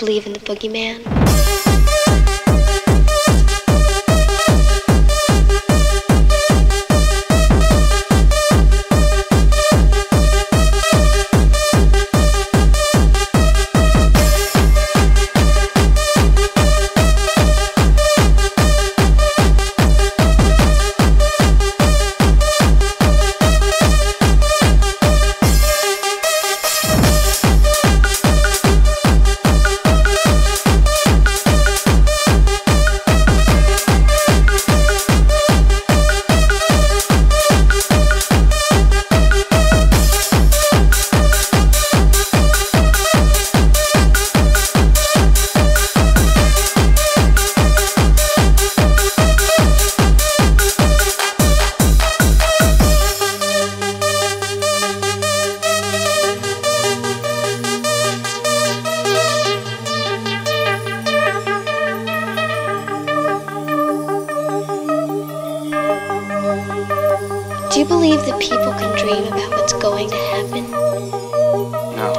believe in the boogeyman? Do you believe that people can dream about what's going to happen? No.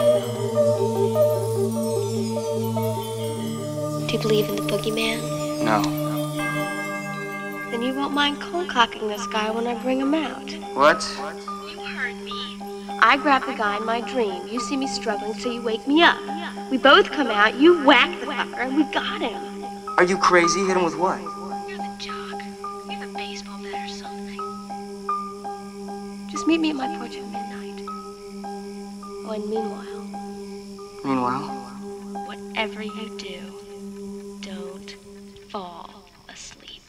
Do you believe in the boogeyman? No. Then you won't mind cold-cocking this guy when I bring him out. What? You heard me. I grab the guy in my dream. You see me struggling, so you wake me up. We both come out, you whack the fucker, and we got him. Are you crazy? Hit him with what? You're the jock. You're the baseball bat or something. Just meet me at my porch at midnight. Oh, and meanwhile, whatever you do, don't fall asleep.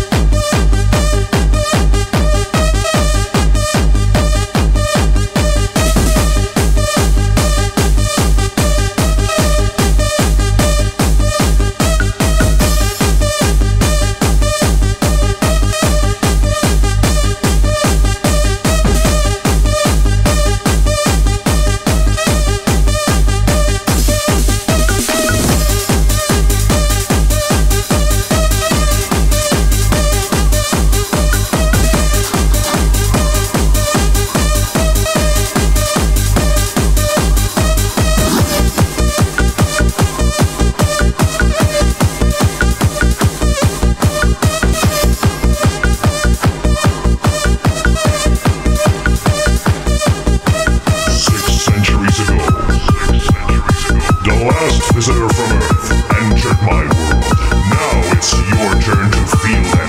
Visitor from Earth entered my world. Now it's your turn to feel that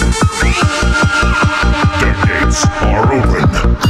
pain. The gates are open.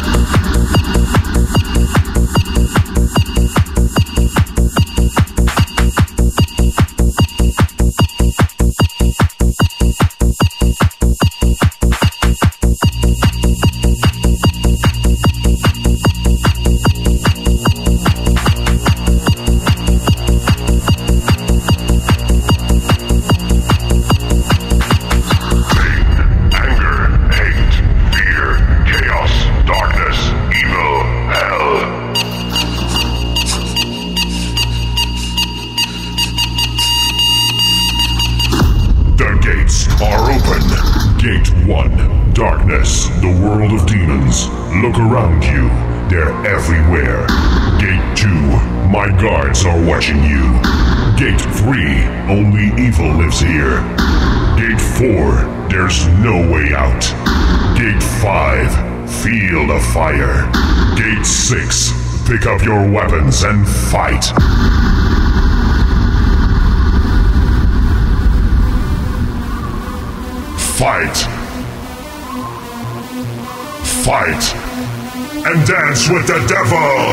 Gate 1, darkness, the world of demons. Look around you, they're everywhere. Gate 2, my guards are watching you. Gate 3, only evil lives here. Gate 4, there's no way out. Gate 5, feel the fire. Gate 6, pick up your weapons and fight. Fight! Fight! And dance with the devil!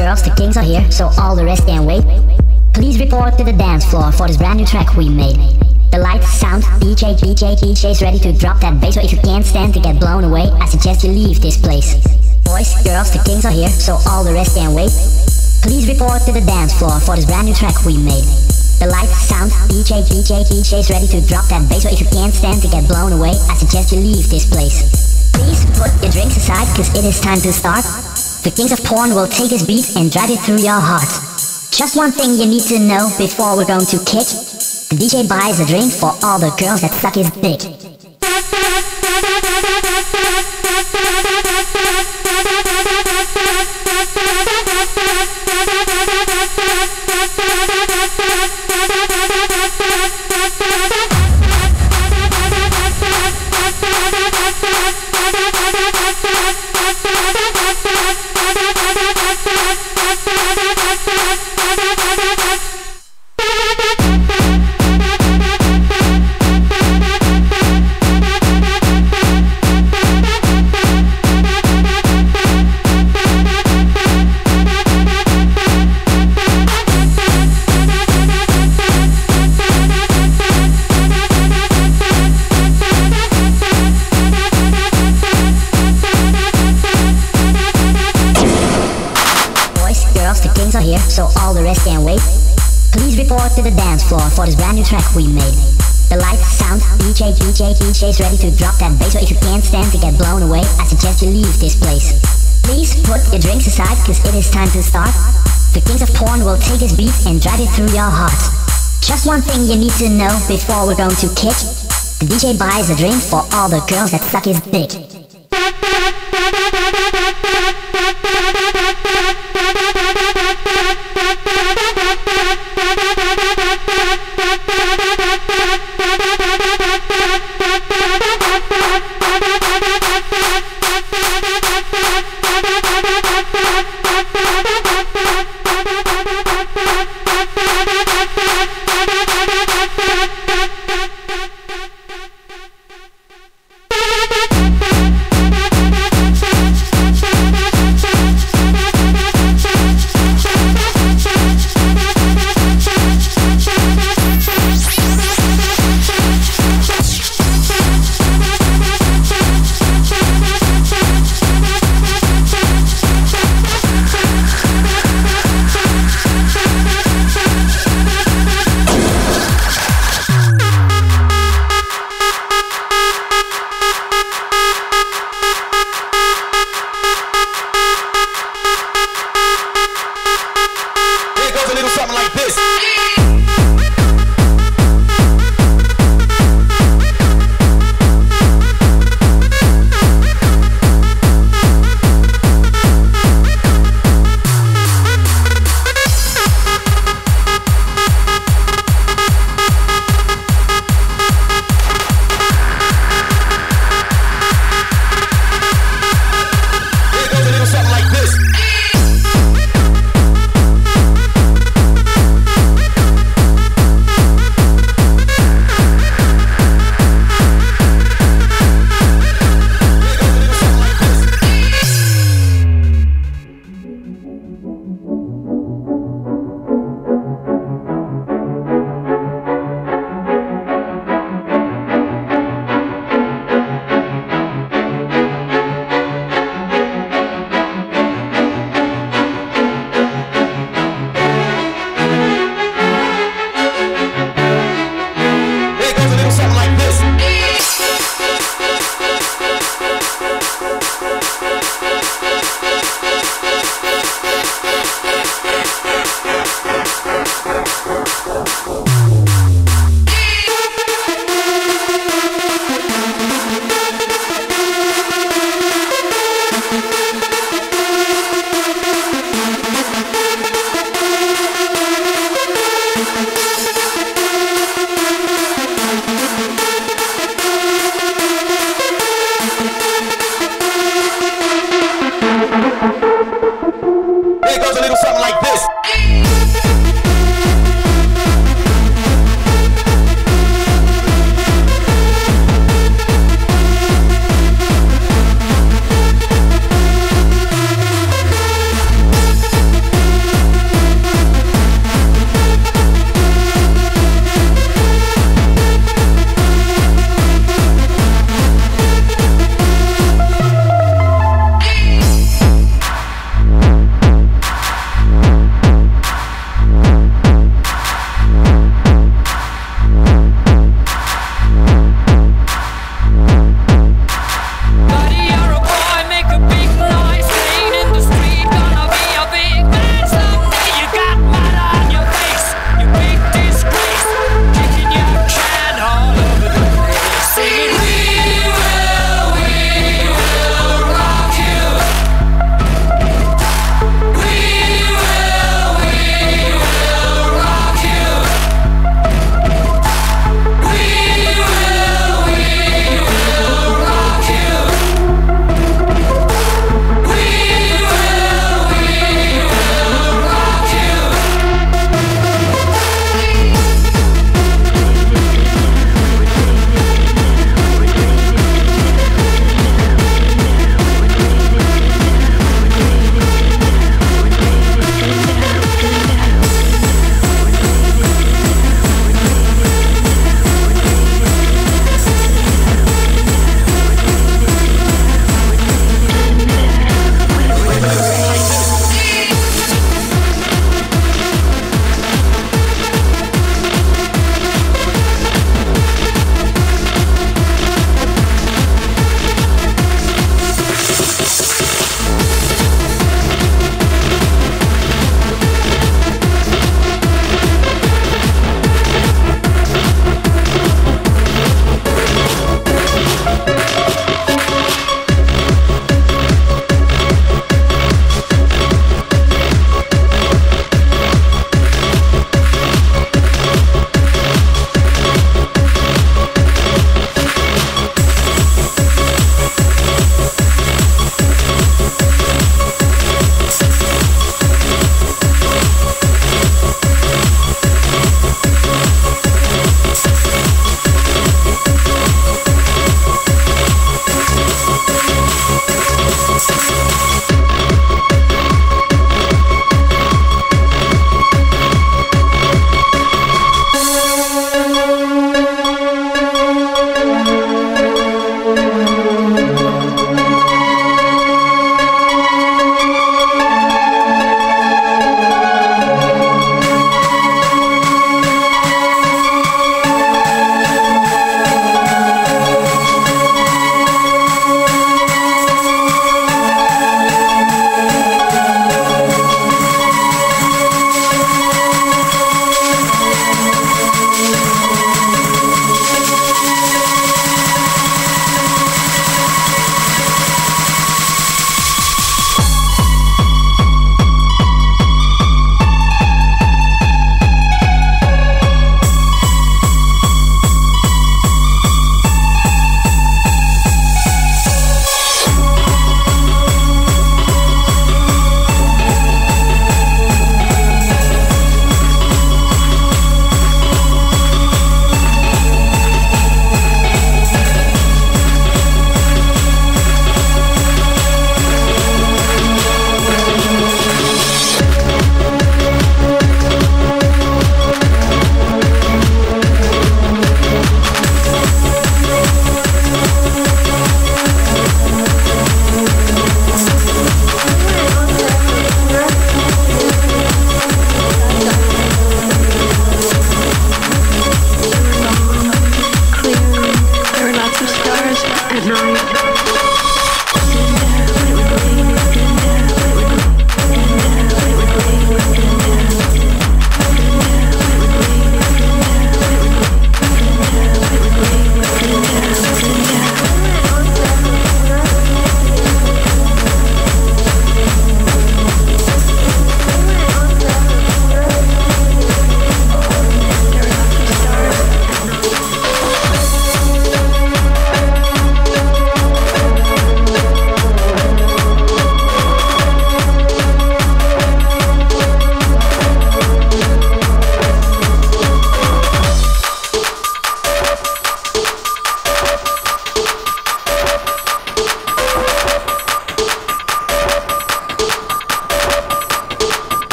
girls, the kings are here, so all the rest can wait. Please report to the dance floor for this brand new track we made. The lights, sound, DJ's ready to drop that bass. So if you can't stand to get blown away, I suggest you leave this place. Boys, girls, the kings are here, so all the rest can wait. Please report to the dance floor for this brand new track we made. The lights, sound, DJ's ready to drop that bass. So if you can't stand to get blown away, I suggest you leave this place. Please put your drinks aside, cause it is time to start. The kings of porn will take this beat and drive it through your heart. Just one thing you need to know before we're going to kick. The DJ buys a drink for all the girls that suck his dick. So all the rest can wait. Please report to the dance floor for this brand new track we made. The lights, sound, DJ's ready to drop that bass. So if you can't stand to get blown away, I suggest you leave this place. Please put your drinks aside, cause it is time to start. The kings of porn will take this beat and drive it through your heart. Just one thing you need to know before we're going to kick. The DJ buys a drink for all the girls that suck his dick.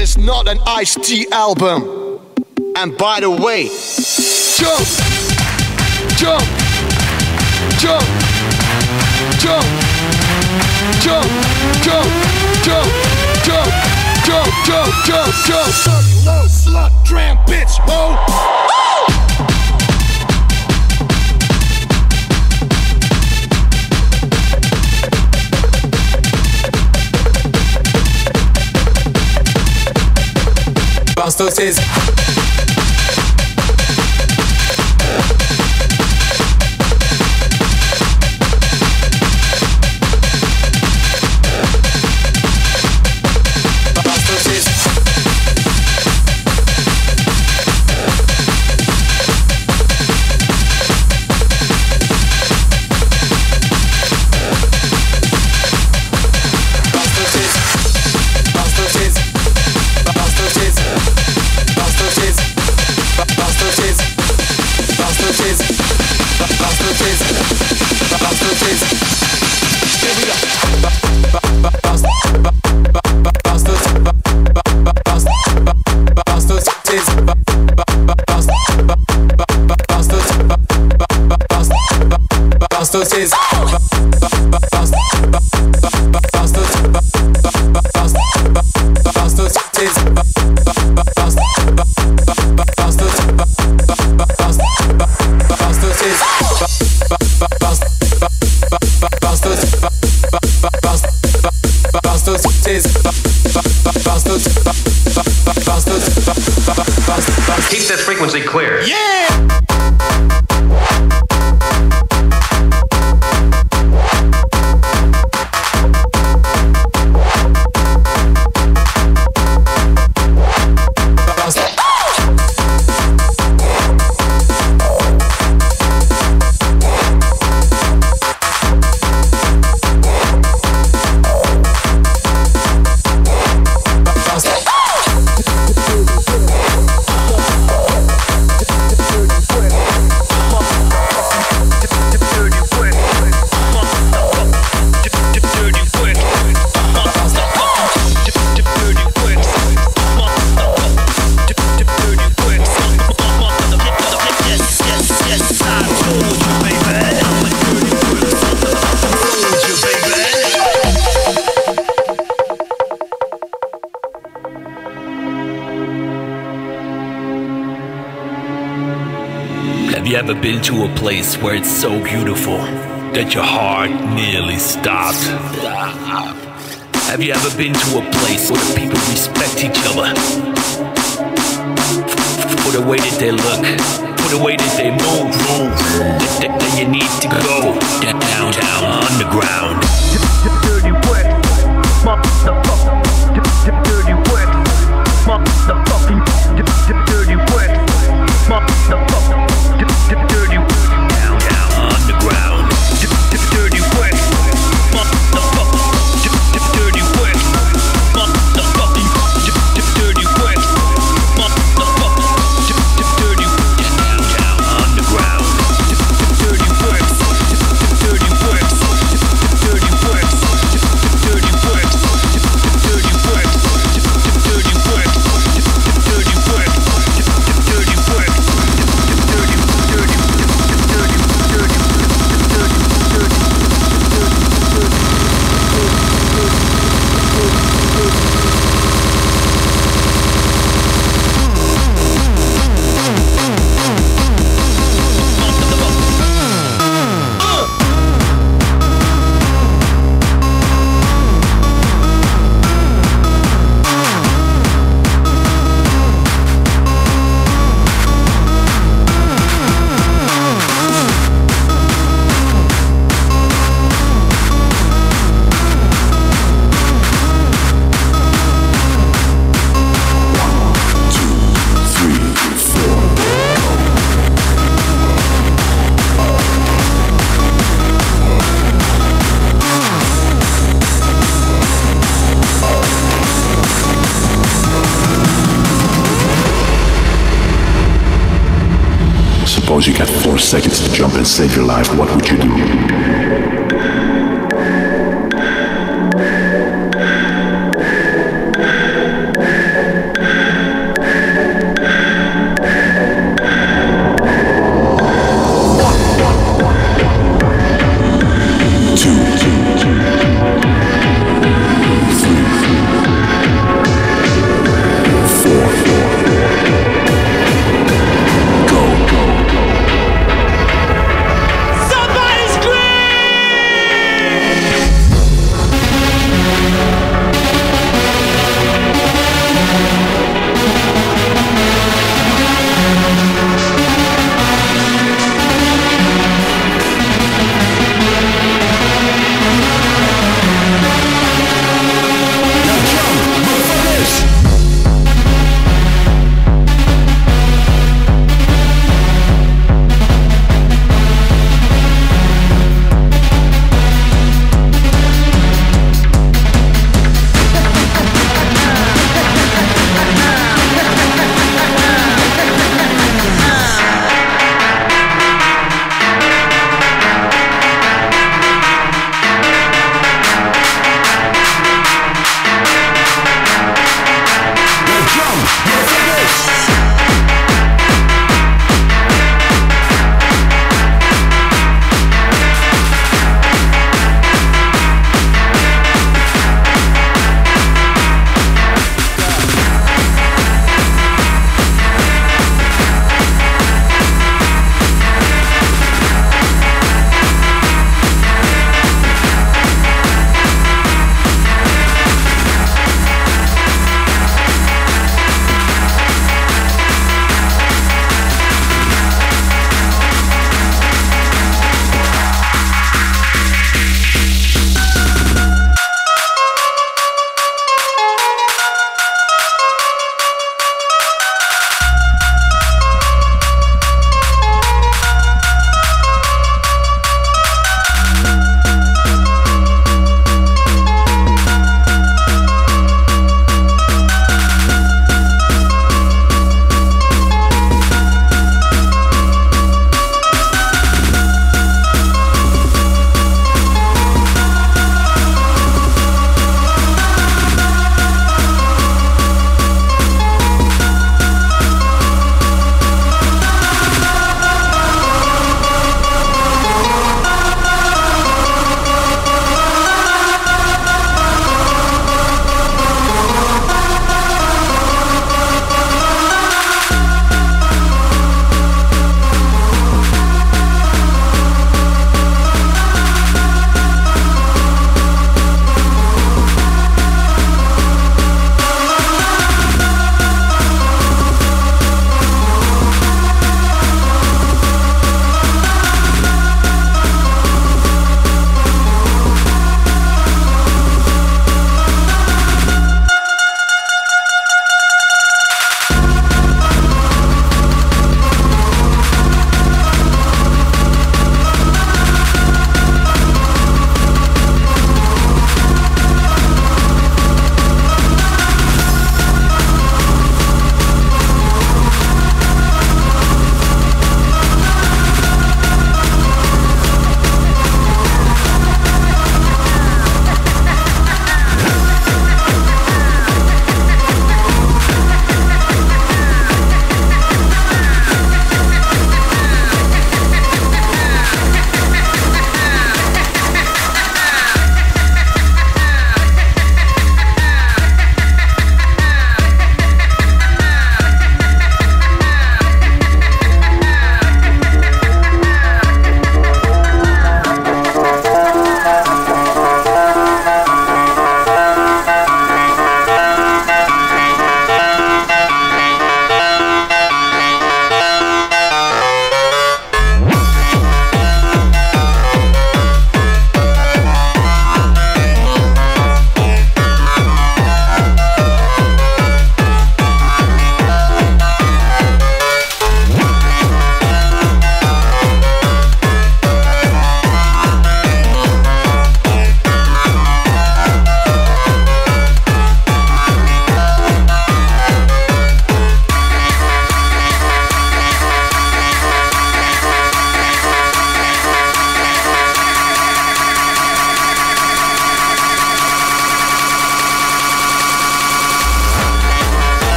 is not an Ice-T album. And by the way, jump, jump, jump, jump, jump, jump, jump, jump, jump, jump, jump, jump. Dirty little slut, tramp bitch, ho. Bastos is keep that frequency clear. Yeah! Have you ever been to a place where it's so beautiful that your heart nearly stopped? Have you ever been to a place where the people respect each other for the way that they look, for the way that they move, that you need to go down underground? Dirty work, motherfucker. Dirty work, motherfucking. Dirty work, motherfucker. Dirty down underground. Dirty work, motherfucker. Dirty work, motherfucking. Dirty work, motherfucker. Dirty down underground. Dirty works, dirty works, dirty works, dirty works, dirty works, dirty works, dirty works, dirty works. Suppose you got 4 seconds to jump and save your life, what would you do?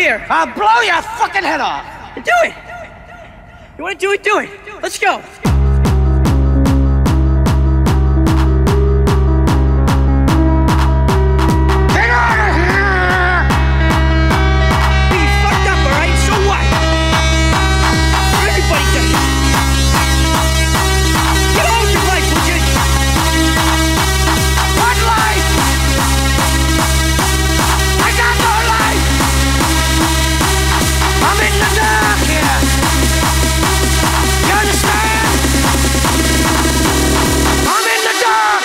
here. I'll blow your fucking head off. Do it. You want to do it? Do it. Let's go. Get out of here! Hey, you fucked up, all right? So what? Everybody does it. Get on with your life, would you? What life? I got no life! I'm in the dark here! You understand? I'm in the dark!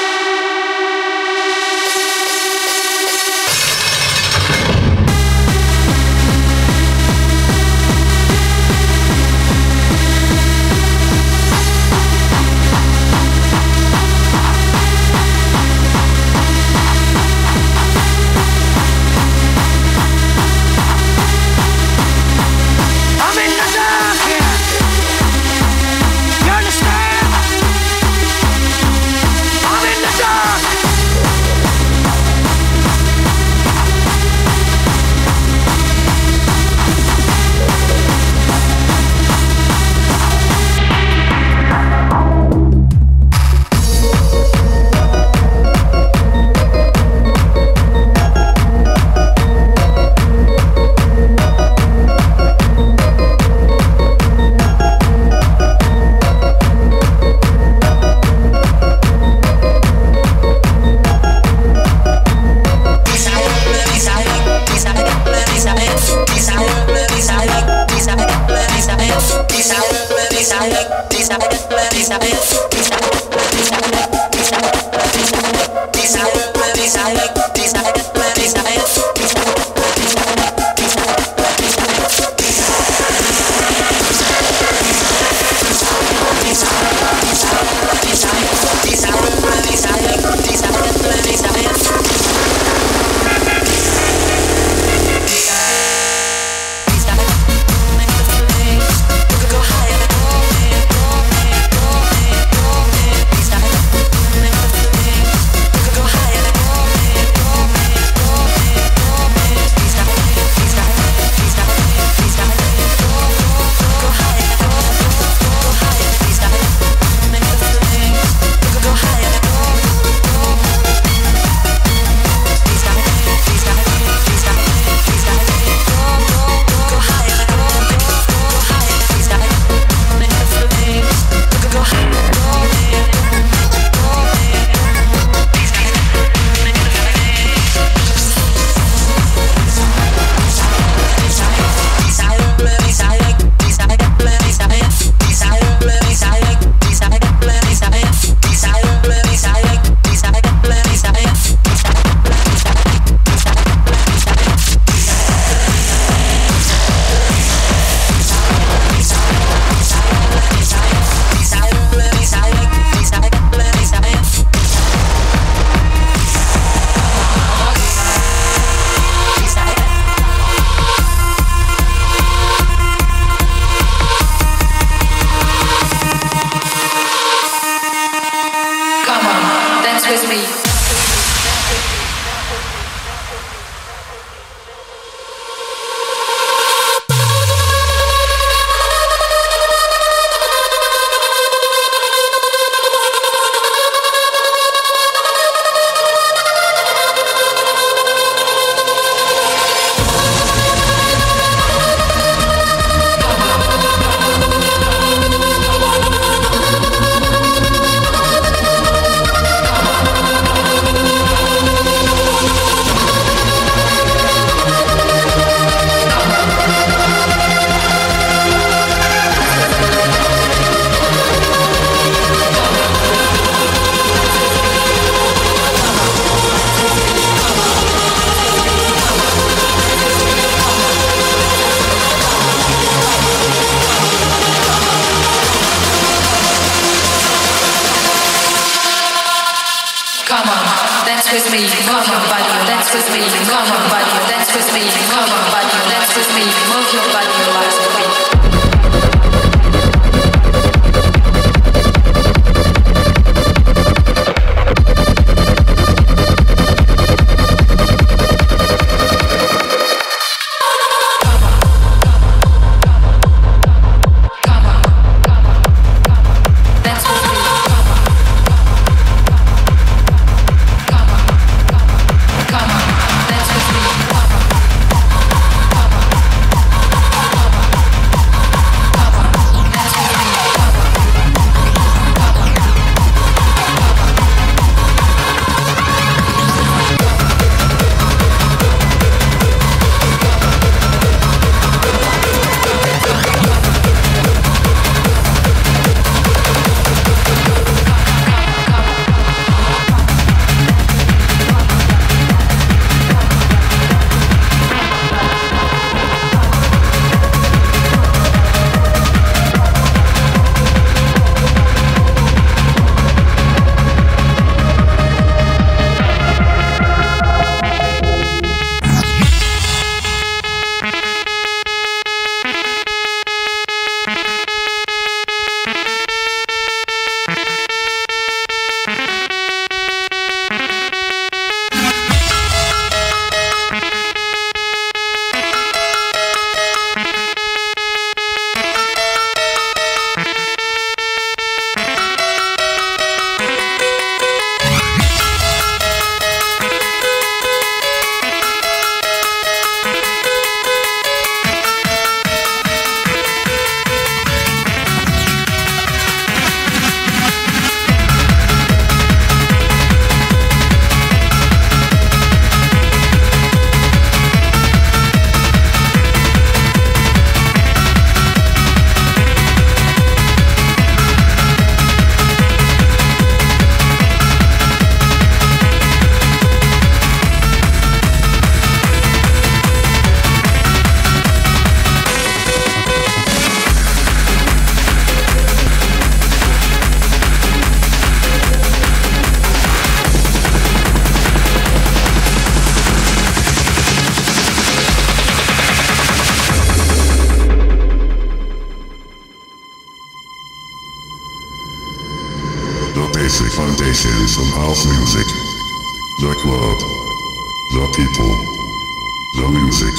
I'm in the dark here! You understand? I'm in the dark! with me, move your body, dance with me, move your body, dance with me, move your body, dance with me, move your body, relax with me. foundations of house music. The club, the people, the music.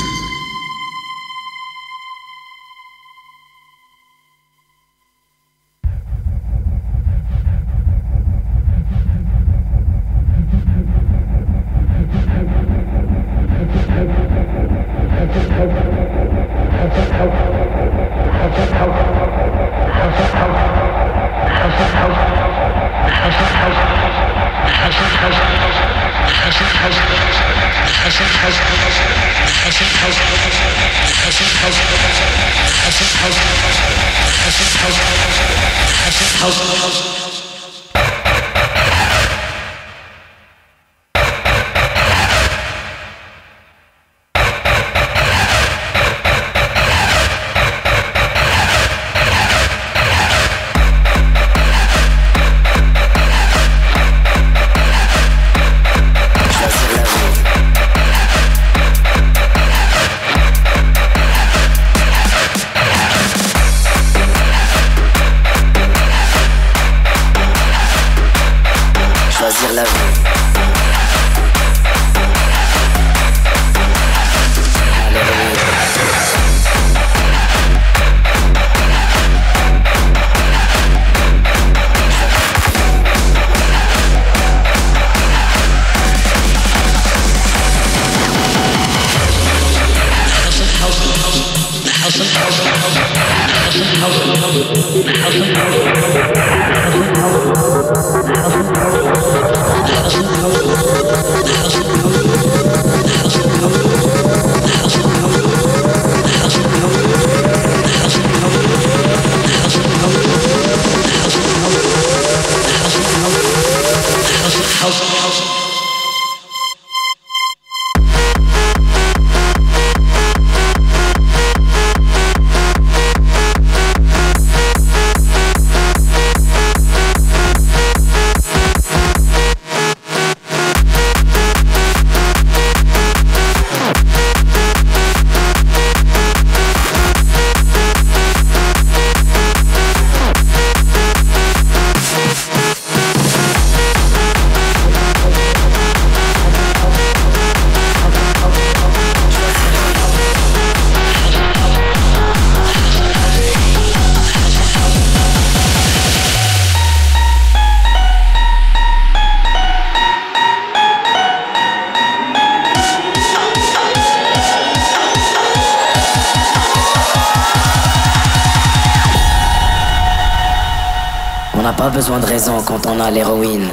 On n'a pas besoin de raison quand on a l'héroïne.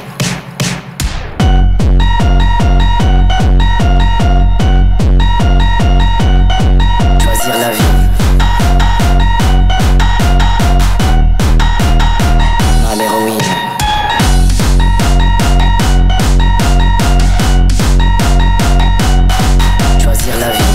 Choisir la vie. On a l'héroïne. Choisir la vie.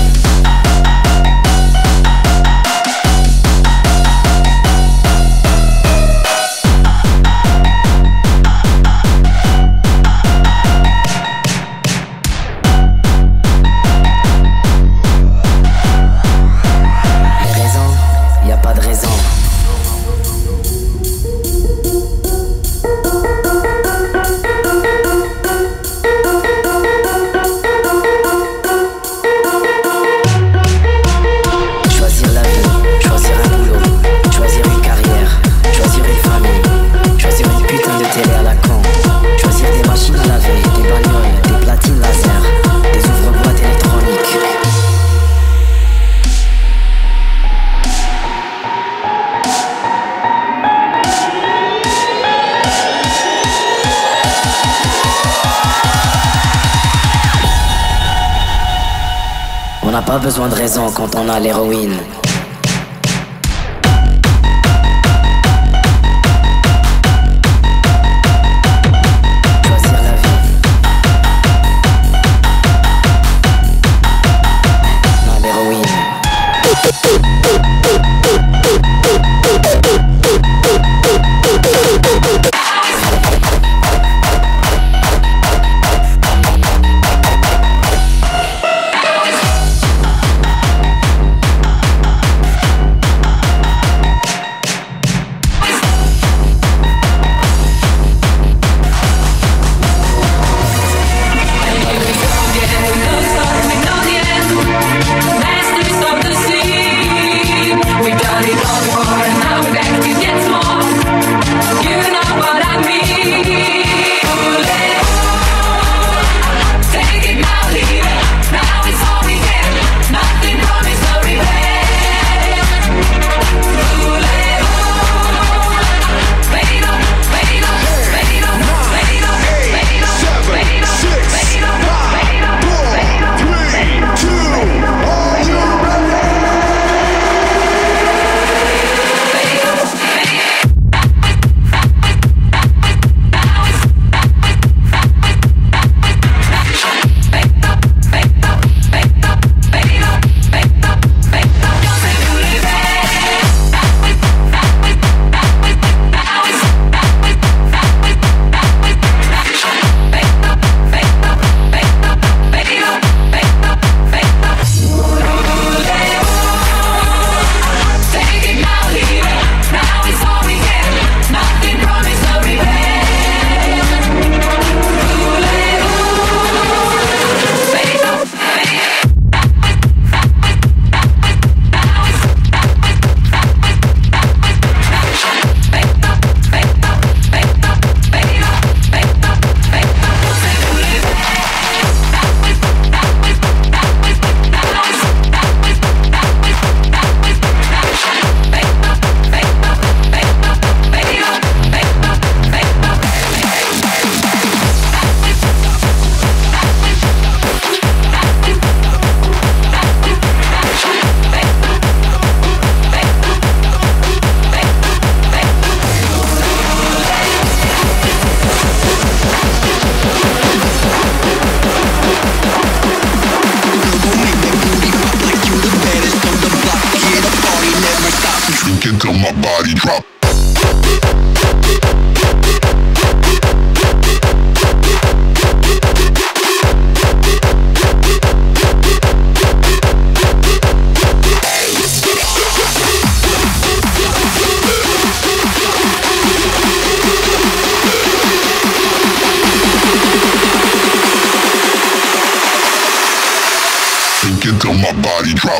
On n'a pas besoin de raison quand on a l'héroïne. Choisir la vie. On a l'héroïne. till my body drop. Until my body drop.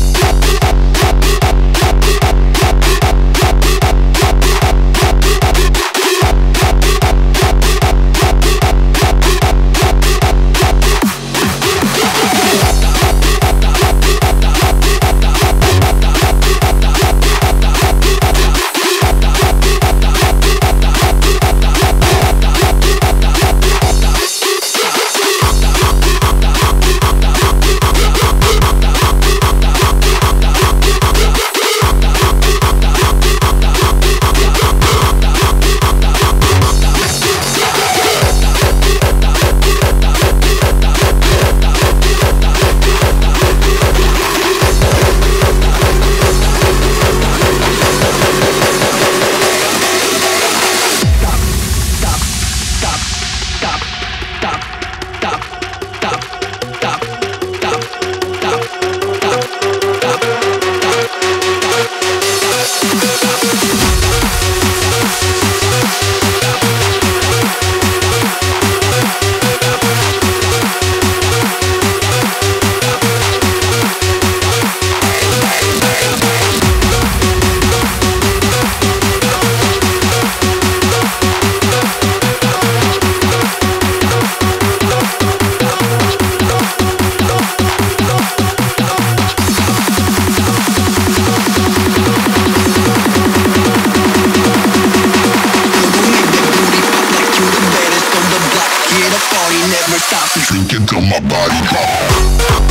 Drink until my body drop.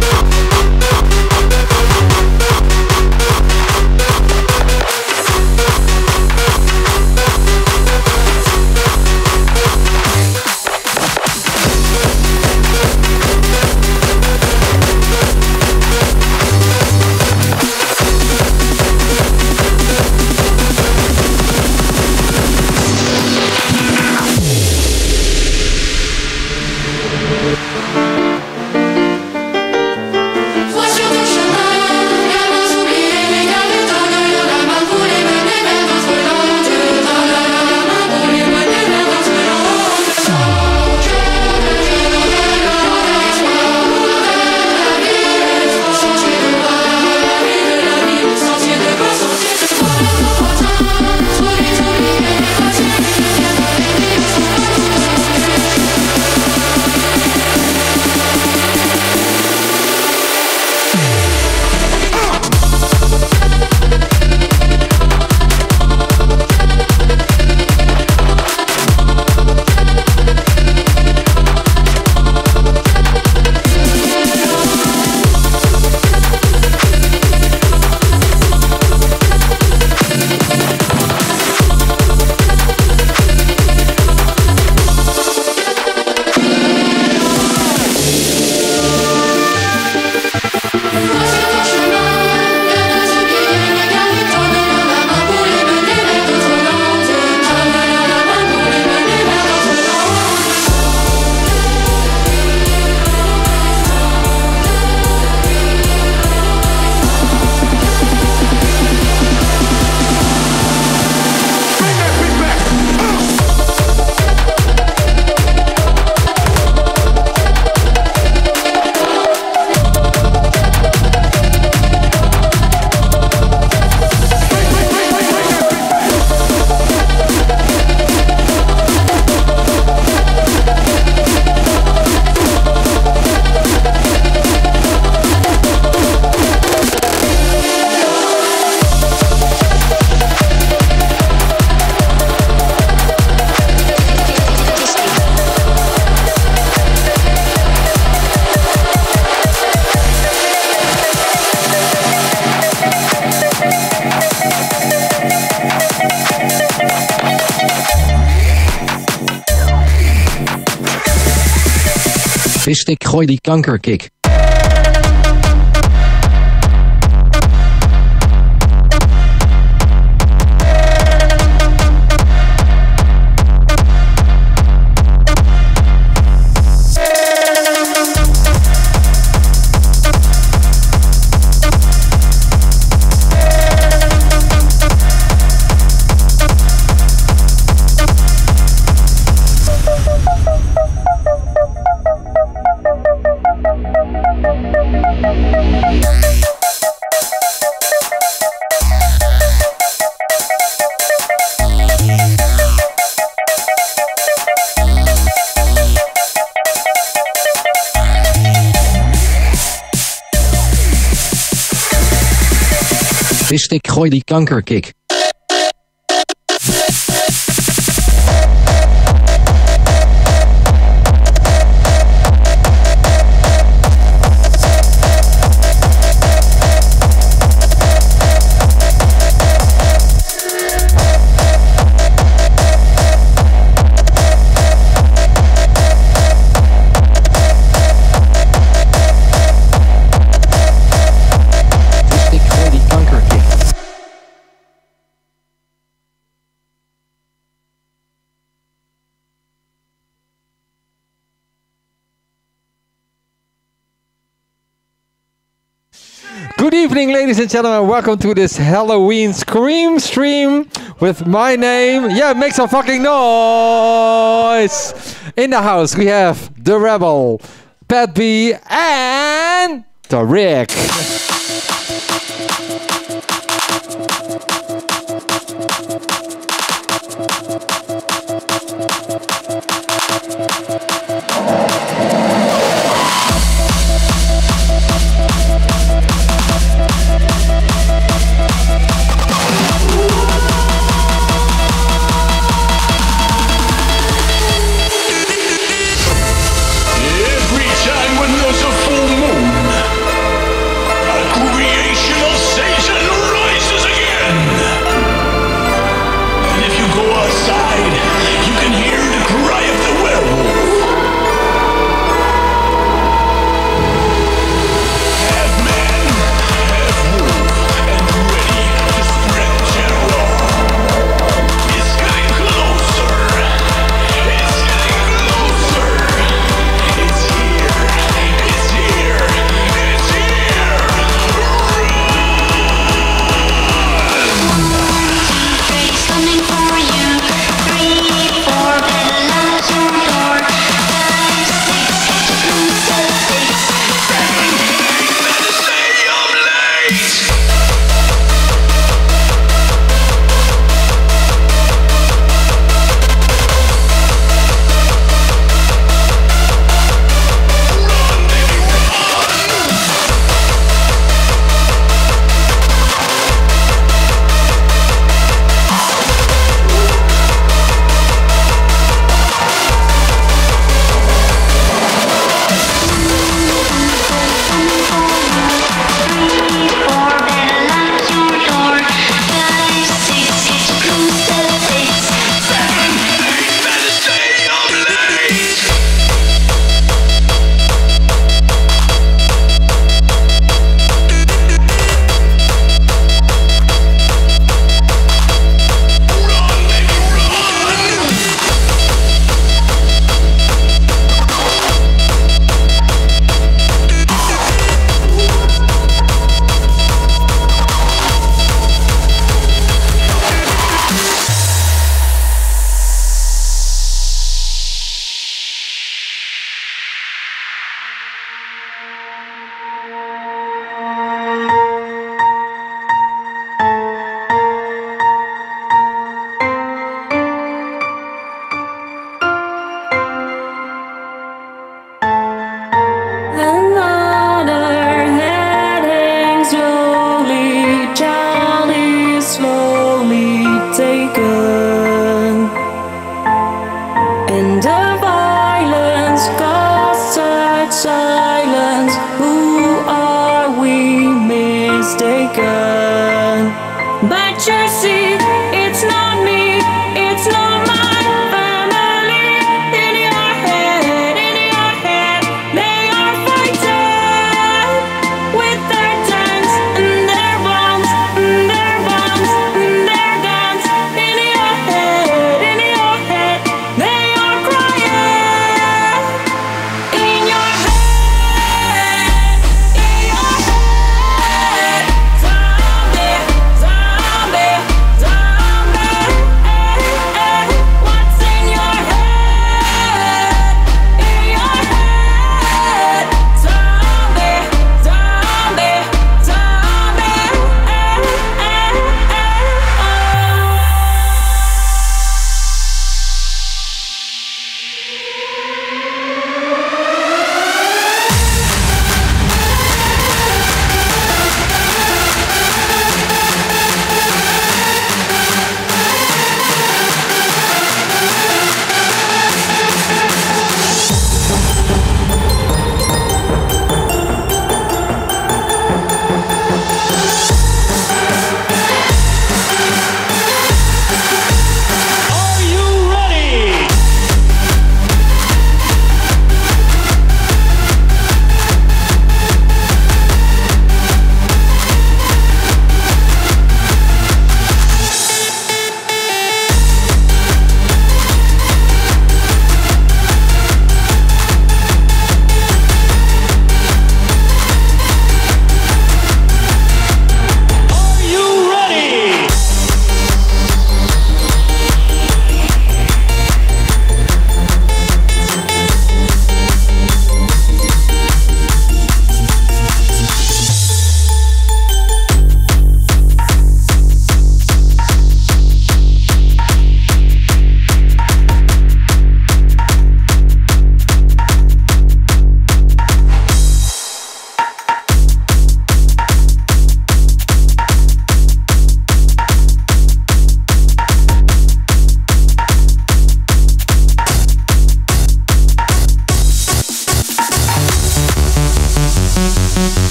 Visstick, gooi die kankerkick. Wist ik gooi die kankerkick. Good evening, ladies and gentlemen. Welcome to this Halloween Scream stream with my name. Yeah, make some fucking noise. In the house, we have The Rebel, Pat B, and The Rick. Zombie, zombie.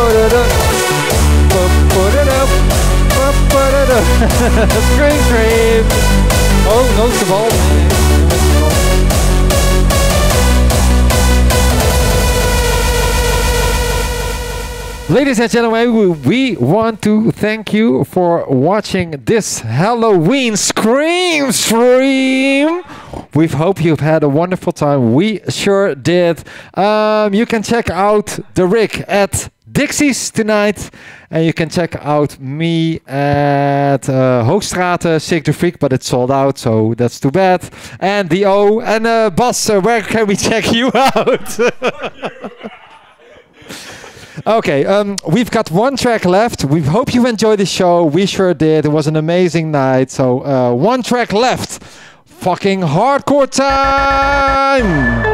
Scream, scream. Oh, no, the ball. Ladies and gentlemen, we want to thank you for watching this Halloween Scream Stream. We hope you've had a wonderful time. We sure did. You can check out the rig at Dixie's tonight. And you can check out me at Hoogstraat, Sick the Freak, but it's sold out, so that's too bad. And the O. And Bas, where can we check you out? Okay, we've got one track left. We hope you enjoyed the show. We sure did. It was an amazing night. So one track left. Fucking hardcore time!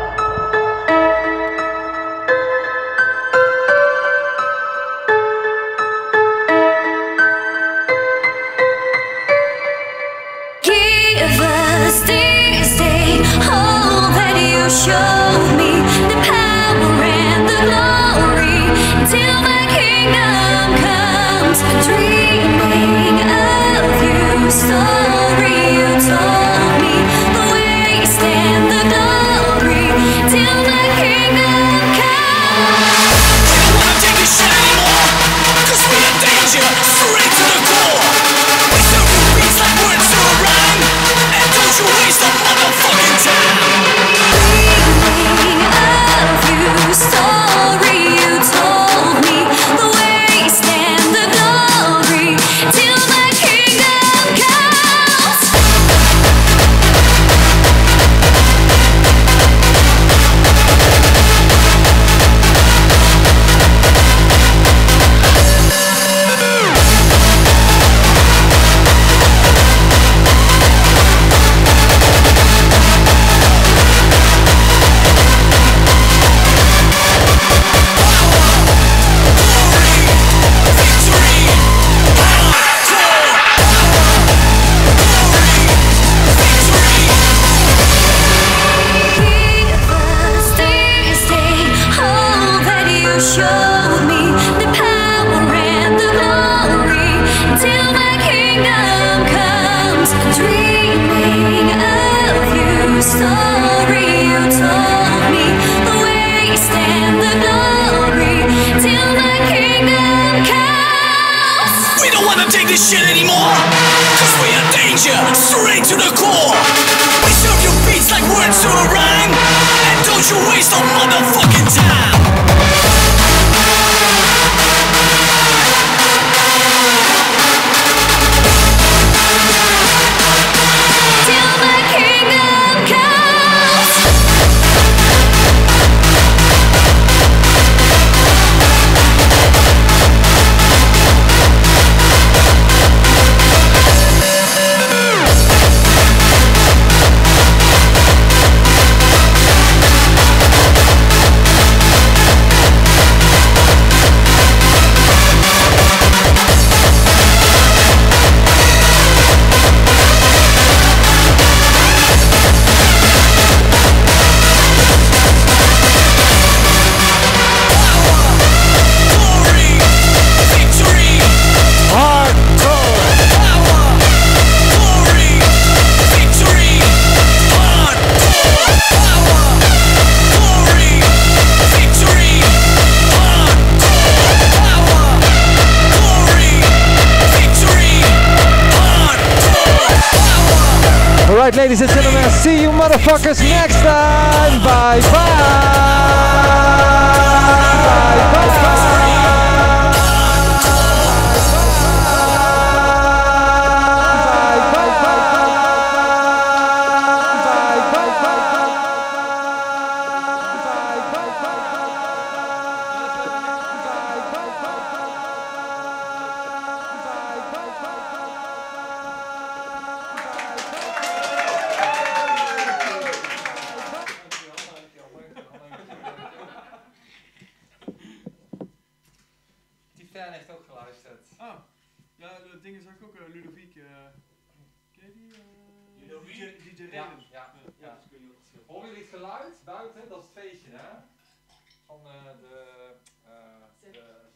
Give us this day all that you showed me, the power and the glory, till the kingdom comes. Dreaming of you, story you told me, the waste and the glory, till the kingdom comes. We don't wanna take this shit anymore, 'cause we in danger, straight to the core. We serve you beats like words to a rhyme, and don't you waste a motherfucking time. Dreaming of you, story you told me, the waste and the glory, till the kingdom comes. Show me the power and the glory, till the kingdom comes. Dreaming of you, story you told me, the waste and the glory, till the kingdom comes. We don't wanna take this shit anymore, 'cause we in danger, straight to the core. We serve you beats like words to a rhyme, and don't you waste a motherfucking time. Alright, ladies and gentlemen, see you motherfuckers next time. Bye Fan heeft ook geluisterd. Oh, ja, dat ding is ook Ludovic. Ken je die? DJ Reden. Ja. Horen jullie het geluid buiten? Dat is het feestje, hè? Van de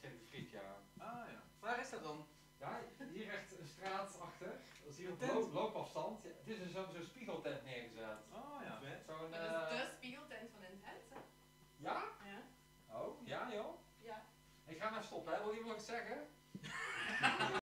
straat achter. Dat is hier Een op tent? loopafstand. Ja, het is dus zo'n spiegeltent neergezet. Oh ja. Zo'n, Dat is de spiegeltent van Intense, hè? Ja? Ja. Oh, ja joh. Ja. Ik ga maar stoppen, hè. Wil je nog iets zeggen?